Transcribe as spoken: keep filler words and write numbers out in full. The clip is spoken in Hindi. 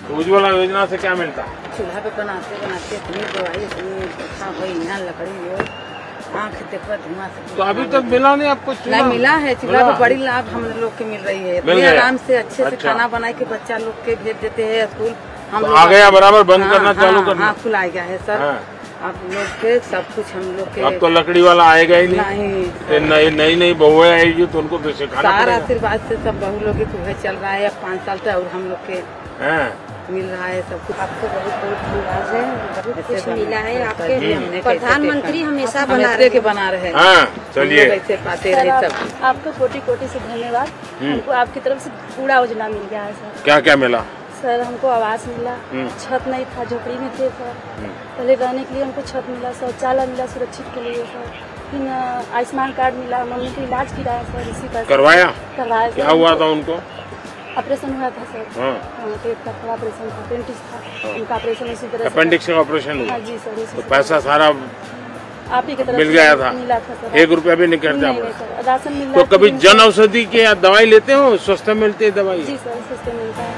उज्ज्वला योजना से क्या मिलता? चूल्हा पे बनाते बनाते इतनी दवाई इतनी अच्छा हुई यहाँ लकड़ी हो आँख देखो धुआं से। तो अभी तक मिला नहीं आपको चूल्हा? नहीं मिला है, चूल्हा पे बड़ी लाभ हम लोग के मिल रही है। इतनी आराम से अच्छे से खाना बना के बच्चा लोग के भेज देते हैं स्कूल। हम लोग आ गया बराबर बंद करना चालू करना? हाँ खुल आ गया है सर। आप लोग के सब कुछ हम लोग के। अब तो लकड़ी वाला आएगा ही नहीं। नहीं नई नई नई बहुएं आएगी तो उनको तो सिखाना सारा आशीर्वाद से सब बहू लोग के चल रहा है। अब पाँच साल तक और हम लोग के मिल रहा है सब कुछ। आपको बहुत बहुत धन्यवाद है, बहुत कुछ मिला है। आपके प्रधानमंत्री हमेशा बना रहे के बना रहे हैं। चलिए कैसे पाते रहे सब। आपको कोटि कोटि से धन्यवाद। हमको आपकी तरफ से पूरा योजना मिल गया है सर। क्या क्या मिला? सर हमको आवास मिला, छत नहीं था, झोपड़ी में थे सर। पहले रहने के लिए हमको छत मिला, शौचालय मिला सुरक्षित के लिए सर। फिर आयुष्मान कार्ड मिला, मम्मी का इलाज किया सर। इसी का करवाया? करवाया। क्या हुआ था उनको? ऑपरेशन हुआ था सर। हाँ पेट का ऑपरेशन था, अपेंडिक्स था उनका ऑपरेशन। इसी तरह अपेंडिक्स का ऑपरेशन हुआ? हाँ जी सर। तो पैसा सारा आप ही की तरफ मिल गया था? मिला था सर। एक रुपया भी नहीं खर्चा पड़ा। राशन मिला। तो कभी जन औषधि की दवाई लेते हो? सस्ता मिलती है दवाई? जी सर सस्ते मिलता है।